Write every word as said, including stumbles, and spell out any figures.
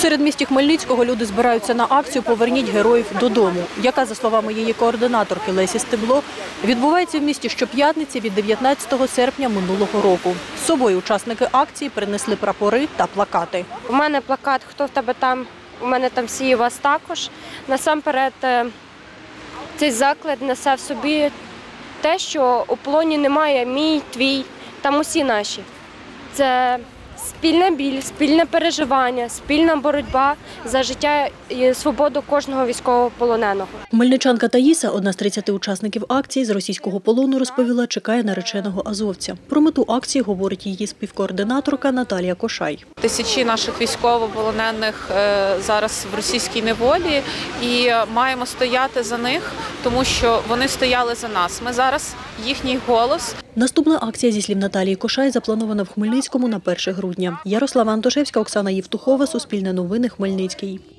У середмісті Хмельницького люди збираються на акцію «Поверніть героїв додому», яка, за словами її координаторки Лесі Стебло, відбувається в місті щоп'ятниці від дев'ятнадцятого серпня минулого року. З собою учасники акції принесли прапори та плакати. У мене плакат «Хто в тебе там?», у мене там всі і вас також. Насамперед, цей заклад несе в собі те, що у полоні немає мій, твій, там усі наші. Це спільна біль, спільне переживання, спільна боротьба за життя і свободу кожного військовополоненого. Хмельничанка Таїса, одна з тридцяти учасників акції з російського полону, розповіла, чекає нареченого азовця. Про мету акції говорить її співкоординаторка Наталія Кошай. Тисячі наших військовополонених зараз в російській неволі і маємо стояти за них, тому що вони стояли за нас. Ми зараз їхній голос. Наступна акція, зі слів Наталії Кошай, запланована в Хмельницькому на перше грудня. Ярослава Антошевська, Оксана Євтухова, Суспільне новини, Хмельницький.